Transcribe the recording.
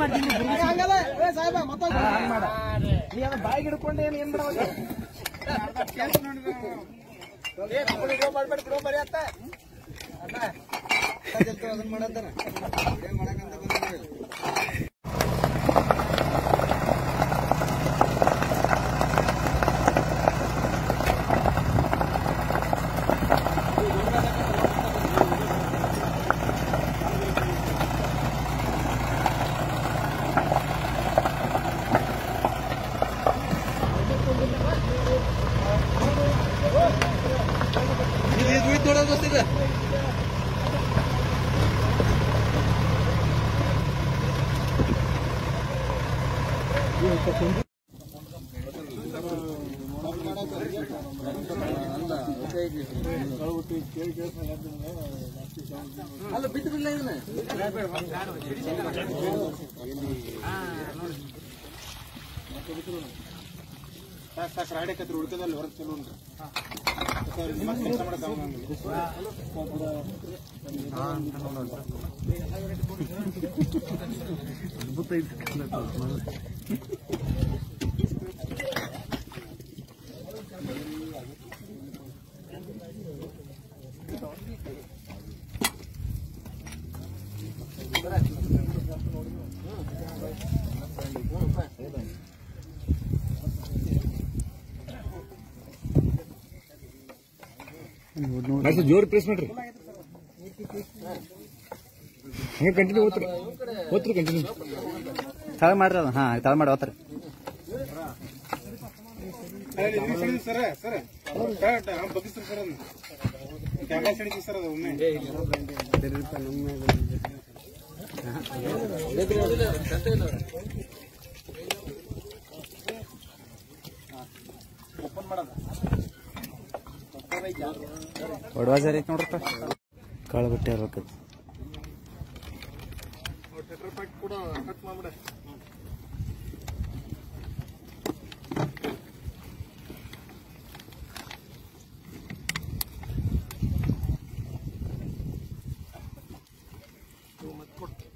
ಬಾಯಿಗೆ ಹಿಡ್ಕೊಂಡೆ ಏನ್ ಮಾಡ್ಬೇಕು ಅದನ್ನ ಮಾಡತ್ತಾರ ಮಾಡಕಂತ ಅಲ್ಲ ಬಿಟ್ಟು ಬಿಡಲ್ಲ ಇದನ್ನ ಸಾಕು ರಾಡಕತ್ರ ಉಳ್ಕದಲ್ಲಿ ಹೊರಗೆ ಚಲೋ ಉಂಟು ಕೆಲಸ ಜೋರ್ ಪ್ರೆಸ್ ಮಾಡ್ರಿ ಹಂಗೆ ಕಂಟಿನ್ಯೂ ಓದ್ರಿ ಕಂಟಿನ್ಯೂ ತಳ ಮಾಡ್ರಿ ಅದ ಹಾ ತಳ ಮಾಡಿ ಓದ್ರಿ ಸರ್ ಅದು ಒಮ್ಮೆ ಓಪನ್ ಮಾಡೋದ ಒಡವಾ ಜಾರಿ ಐತಿ ನೋಡ್ರಪ್ಪ ಕಾಳು ಬಟ್ಟೆ ಇರ್ಬೇಕದು ಟೆಟ್ರಾ ಪ್ಯಾಕ್ ಕೂಡ ಕಟ್ ಮಾಡ್ಬಿಡ ಮತ್ತೆ ಕೊಟ್ಟು